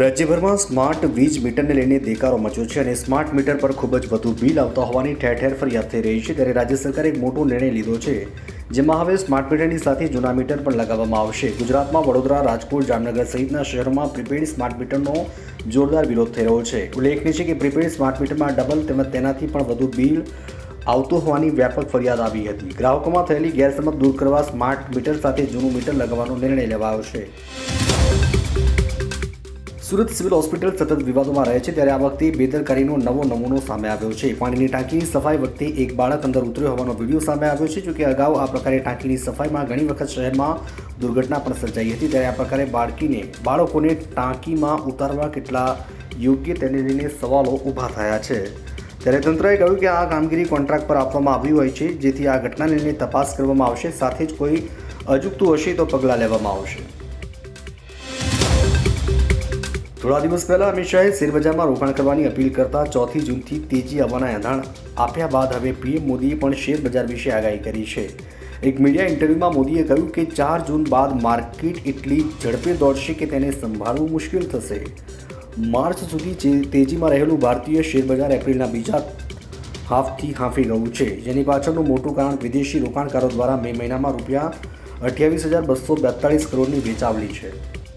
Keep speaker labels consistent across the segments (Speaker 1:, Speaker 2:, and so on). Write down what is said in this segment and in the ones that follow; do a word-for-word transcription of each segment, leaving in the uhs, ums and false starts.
Speaker 1: રાજ્યભરમાં સ્માર્ટ વીજ મીટરને લઈને દેકારો મચ્યો છે અને સ્માર્ટ મીટર પર ખૂબ જ વધુ બિલ આવતા હોવાની ઠેર ઠેર ફરિયાદ થઈ રહી છે। ત્યારે રાજ્ય સરકારે એક મોટો નિર્ણય લીધો છે, જેમાં હવે સ્માર્ટ મીટરની સાથે જૂના મીટર પણ લગાવવામાં આવશે। ગુજરાતમાં વડોદરા, રાજકોટ, જામનગર સહિતના શહેરોમાં પ્રીપેડ સ્માર્ટ મીટરનો જોરદાર વિરોધ થઈ રહ્યો છે। ઉલ્લેખનીય છે કે પ્રીપેડ સ્માર્ટ મીટરમાં ડબલ તેમજ તેનાથી પણ વધુ બિલ આવતું હોવાની વ્યાપક ફરિયાદ આવી હતી। ગ્રાહકોમાં થયેલી ગેરસમજ દૂર કરવા સ્માર્ટ મીટર સાથે જૂનું મીટર લગાવવાનો નિર્ણય લેવાયો છે। સુરત સિવિલ હોસ્પિટલ સતત વિવાદોમાં રહે છે, ત્યારે આ વખતે બેદરકારીનો નવો નમૂનો સામે આવ્યો છે। પાણીની ટાંકીની સફાઈ વખતે એક બાળક અંદર ઉતર્યો હોવાનો વિડીયો સામે આવ્યો છે। જોકે અગાઉ આ પ્રકારે ટાંકીની સફાઈમાં ઘણી વખત શહેરમાં દુર્ઘટના પણ સર્જાઈ હતી, ત્યારે આ પ્રકારે બાળકીને બાળકોને ટાંકીમાં ઉતારવા કેટલા યોગ્ય તેને લઈને સવાલો ઊભા થયા છે। ત્યારે તંત્રએ કહ્યું કે આ કામગીરી કોન્ટ્રાક્ટ પર આપવામાં આવી હોય છે, જેથી આ ઘટનાને લઈને તપાસ કરવામાં આવશે, સાથે જ કોઈ અજુગતું હશે તો પગલાં લેવામાં આવશે। થોડા દિવસ પહેલા અમિત શાહે શેરબજારમાં રોકાણ કરવાની અપીલ કરતા ચોથી જૂનથી તેજી આવવાના એંધાણ આપ્યા બાદ હવે પીએમ મોદીએ પણ શેરબજાર વિશે આગાહી કરી છે। એક મીડિયા ઇન્ટરવ્યુમાં મોદીએ કહ્યું કે ચાર જૂન બાદ માર્કેટ એટલી ઝડપે દોડશે કે તેને સંભાળવું મુશ્કેલ થશે। માર્ચ સુધી તેજીમાં રહેલું ભારતીય શેરબજાર એપ્રિલના બીજા હાફથી હાંફી ગયું છે, જેની પાછળનું મોટું કારણ વિદેશી રોકાણકારો દ્વારા મે મહિનામાં રૂપિયા અઠ્યાવીસ હજાર બસો બેતાળીસ કરોડની વેચાવલી છે।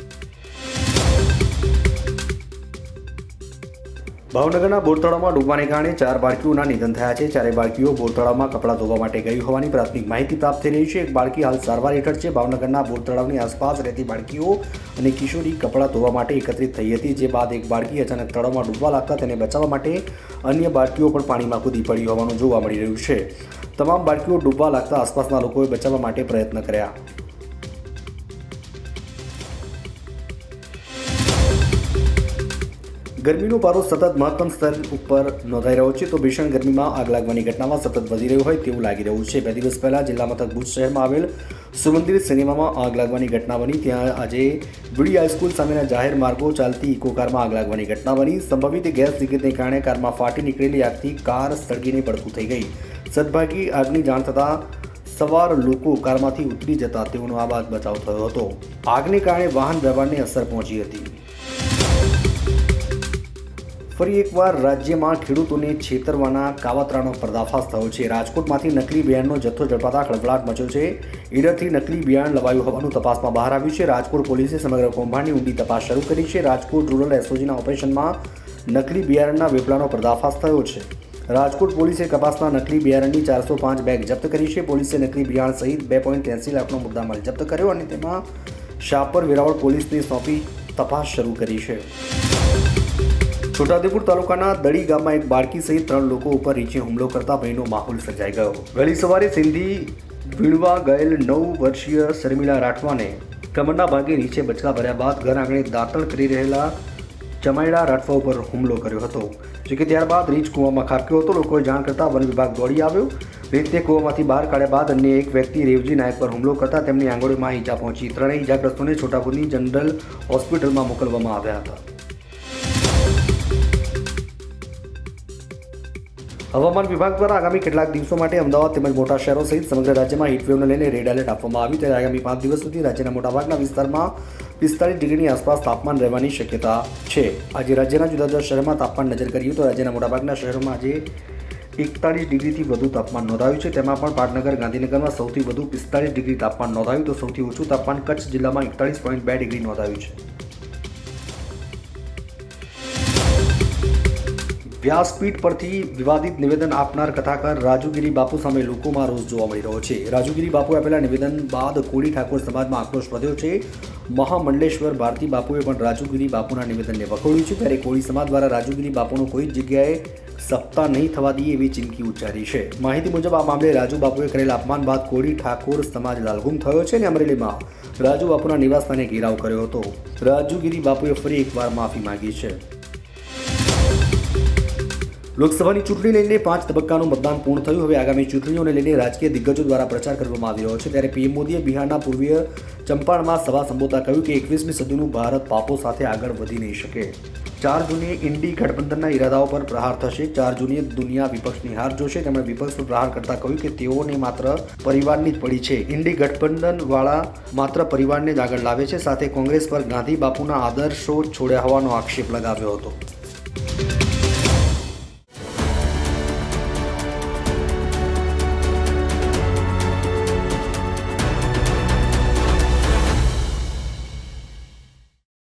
Speaker 1: ભાવનગરના બોરતળાવમાં ડૂબવાને કારણે ચાર બાળકીઓના નિધન થયા છે। ચારે બાળકીઓ બોરતળાવમાં કપડાં ધોવા માટે ગઈ હોવાની પ્રાથમિક માહિતી પ્રાપ્ત થઈ રહી છે। એક બાળકી હાલ સારવાર હેઠળ છે। ભાવનગરના બોરતળાવની આસપાસ રહેતી બાળકીઓ અને કિશોરી કપડાં ધોવા માટે એકત્રિત થઈ હતી, જે બાદ એક બાળકી અચાનક તળાવમાં ડૂબવા લાગતા તેને બચાવવા માટે અન્ય બાળકીઓ પણ પાણીમાં કૂદી પડી હોવાનું જોવા મળી રહ્યું છે। તમામ બાળકીઓ ડૂબવા લાગતા આસપાસના લોકોએ બચાવવા માટે પ્રયત્ન કર્યા। ગરમીનો પારો સતત મહત્તમ સ્તર ઉપર નોંધાઈ રહ્યો છે, તો ભીષણ ગરમીમાં આગ લાગવાની ઘટનામાં સતત વધી રહ્યું હોય તેવું લાગી રહ્યું છે। બે દિવસ પહેલા જિલ્લા મથક ભુજ શહેરમાં આવેલ સુમંદિર સિનેમામાં આગ લાગવાની ઘટના બની। ત્યાં આજે બીડી હાઈસ્કૂલ સામેના જાહેર માર્ગો ચાલતી ઇકો કારમાં આગ લાગવાની ઘટના બની। સંભવિત ગેસ લીકેજને કારણે કારમાં ફાટી નીકળેલી આગથી કાર સળગીને પડતું થઈ ગઈ। સદભાગી આગની જાણ થતાં સવાર લોકો કારમાંથી ઉતરી જતા તેઓનો આ બાદ બચાવ થયો હતો। આગને કારણે વાહન વ્યવહારને અસર પહોંચી હતી। ફરી એકવાર રાજ્યમાં ખેડૂતોને છેતરવાના કાવતરાનો પર્દાફાશ થયો છે। રાજકોટમાંથી નકલી બિયારણનો જથ્થો ઝડપાતા ખળભળાટ મચ્યો છે। ઈડરથી નકલી બિયારણ લવાયું હોવાનું તપાસમાં બહાર આવ્યું છે। રાજકોટ પોલીસે સમગ્ર કૌભાંડની ઊંડી તપાસ શરૂ કરી છે। રાજકોટ રૂરલ એસઓજીના ઓપરેશનમાં નકલી બિયારણના વેપલાનો પર્દાફાશ થયો છે। રાજકોટ પોલીસે કપાસના નકલી બિયારણની ચારસો પાંચ બેગ જપ્ત કરી છે। પોલીસે નકલી બિયારણ સહિત બે પોઈન્ટ ત્યાસી લાખનો મુદ્દામાલ જપ્ત કર્યો અને તેમાં શાપર વેરાવળ પોલીસને સોંપી તપાસ શરૂ કરી છે। છોટાઉદેપુર તાલુકાના દડી ગામમાં એક બાળકી સહિત ત્રણ લોકો ઉપર રીંછે હુમલો કરતા ભયનો માહોલ સર્જાઈ ગયો। વહેલી સવારે સિંધી વીણવા ગયેલ નવ વર્ષીય શર્મિલા રાઠવાને કમરના ભાગે રીંછે બચકા ભર્યા બાદ ઘર આંગણે દાંતણ કરી રહેલા ચમાયડા રાઠવા ઉપર હુમલો કર્યો હતો, જો કે ત્યારબાદ રીંછ કૂવામાં ખાબક્યો હતો। લોકોએ જાણ કરતાં વન વિભાગ દોડી આવ્યો। રીંછને કૂવામાંથી બહાર કાઢ્યા બાદ અન્ય એક વ્યક્તિ રેવજી નાયક પર હુમલો કરતા તેમની આંગળીમાં ઈજા પહોંચી। ત્રણેય ઈજાગ્રસ્તોને છોટાઉદેપુરની જનરલ હોસ્પિટલમાં મોકલવામાં આવ્યા હતા। હવામાન વિભાગ દ્વારા આગામી કેટલાક દિવસો માટે અમદાવાદ તેમજ મોટા શહેરો સહિત સમગ્ર રાજ્યમાં હીટવેવને લઈને રેડ એલર્ટ આપવામાં આવ્યું। ત્યારે આગામી પાંચ દિવસ સુધી રાજ્યના મોટાભાગના વિસ્તારમાં પિસ્તાળીસ ડિગ્રીની આસપાસ તાપમાન રહેવાની શક્યતા છે। આજે રાજ્યના જુદા જુદા શહેરોમાં તાપમાન નજર કરીએ તો રાજ્યના મોટાભાગના શહેરોમાં આજે એકતાળીસ ડિગ્રીથી વધુ તાપમાન નોંધાયું છે। તેમાં પણ પાટનગર, ગાંધીનગરમાં સૌથી વધુ પિસ્તાળીસ ડિગ્રી તાપમાન નોંધાયું, તો સૌથી ઓછું તાપમાન કચ્છ જિલ્લામાં એકતાળીસ પોઈન્ટ બે ડિગ્રી નોંધાયું છે। વ્યાસપીઠ પરથી વિવાદિત નિવેદન આપનાર કથાકાર રાજુગીરી બાપુ સામે લોકોમાં રોષ જોવા મળી રહ્યો છે। રાજુગીરી બાપુએ આપેલા નિવેદન બાદ કોળી ઠાકોર સમાજમાં આક્રોશ વધ્યો છે। મહામંડલેશ્વર ભારતી બાપુએ પણ રાજુગીરી બાપુના નિવેદનને વખોડ્યું છે, ત્યારે કોળી સમાજ દ્વારા રાજુગીરી બાપુનો કોઈ જગ્યાએ સપ્તાહ નહીં થવા દઈએ એવી ચીમકી ઉચ્ચારી છે। માહિતી મુજબ આ મામલે રાજુ બાપુએ કરેલા અપમાન બાદ કોળી ઠાકોર સમાજ લાલઘુમ થયો છે અને અમરેલીમાં રાજુ બાપુના નિવાસસ્થાને ઘેરાવ કર્યો હતો। રાજુગીરી બાપુએ ફરી એકવાર માફી માંગી છે। લોકસભાની ચૂંટણી લઈને પાંચ તબક્કાનું મતદાન પૂર્ણ થયું। હવે આગામી ચૂંટણીઓને લઈને રાજકીય દિગ્ગજો દ્વારા પ્રચાર કરવામાં આવી રહ્યો છે। ત્યારે પીએમ મોદીએ બિહારના પૂર્વીય ચંપારણમાં સભા સંબોધતા કહ્યું કે એકવીસમી સદીનું ભારત પાપો સાથે આગળ વધી નહીં શકે। ચાર જૂને ઇન્ડી ગઠબંધનના ઇરાદાઓ પર પ્રહાર થશે। ચાર જૂને દુનિયા વિપક્ષની હાર જોશે। તેમણે વિપક્ષ પર પ્રહાર કરતા કહ્યું કે તેઓને માત્ર પરિવારની જ પડી છે। ઇન્ડી ગઠબંધનવાળા માત્ર પરિવારને જ આગળ લાવે છે। સાથે કોંગ્રેસ પર ગાંધી બાપુના આદર્શો છોડ્યા હોવાનો આક્ષેપ લગાવ્યો હતો।